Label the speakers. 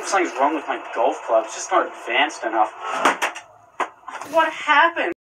Speaker 1: think something's wrong with my golf club. It's just not advanced enough. What happened?